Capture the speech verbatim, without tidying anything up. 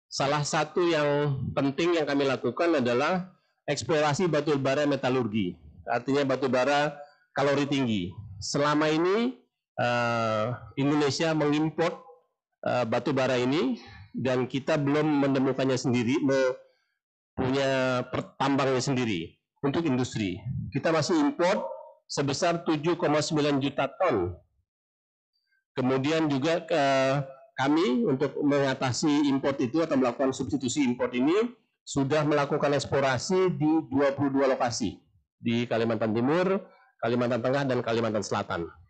salah satu yang penting yang kami lakukan adalah eksplorasi batu bara metalurgi, artinya batu bara kalori tinggi. Selama ini uh, Indonesia mengimpor uh, batu bara ini dan kita belum menemukannya sendiri, punya tambangnya sendiri untuk industri. Kita masih impor sebesar tujuh koma sembilan juta ton. Kemudian juga ke kami untuk mengatasi import itu atau melakukan substitusi import ini sudah melakukan eksplorasi di dua puluh dua lokasi di Kalimantan Timur, Kalimantan Tengah, dan Kalimantan Selatan.